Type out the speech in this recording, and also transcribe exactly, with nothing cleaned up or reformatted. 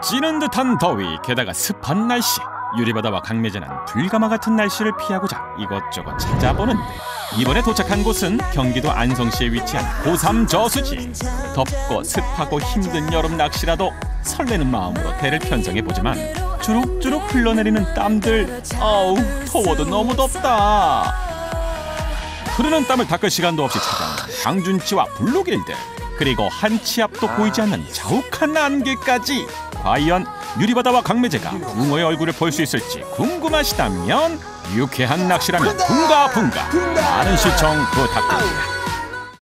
찌는 듯한 더위, 게다가 습한 날씨. 유리바다와 강매제는 불가마 같은 날씨를 피하고자 이것저것 찾아보는데, 이번에 도착한 곳은 경기도 안성시에 위치한 고삼 저수지. 덥고 습하고 힘든 여름 낚시라도 설레는 마음으로 배를 편성해보지만 주룩주룩 흘러내리는 땀들, 아우 더워도 너무 덥다. 흐르는 땀을 닦을 시간도 없이 찾아온 강준치와 블루길들, 그리고 한 치 앞도 보이지 않는 자욱한 안개까지. 과연 유리바다와 강매제가 붕어의 얼굴을 볼 수 있을지 궁금하시다면 유쾌한 낚시라면 붕가붕가 많은 시청 부탁드립니다.